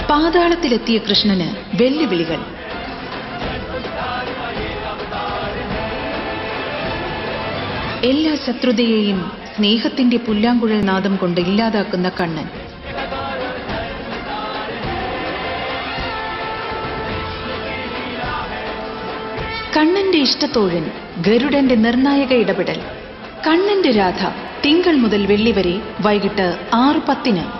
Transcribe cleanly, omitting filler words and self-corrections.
പാതാളത്തിലെത്തിയ കൃഷ്ണന് വെല്ലുവിളികൾ. എല്ലാ ശത്രുതയെയും സ്നേഹത്തിന്റെ പുല്ലാങ്കുഴൽ നാദം കൊണ്ട് ഇല്ലാതാക്കുന്ന കണ്ണൻ. കണ്ണന്റെ ഇഷ്ടത്തോഴൻ ഗരുഡന്റെ നിർണായക ഇടപെടൽ. കണ്ണന്റെ രാധ തിങ്കൾ മുതൽ വെള്ളി വരെ വൈകിട്ട് 6:10.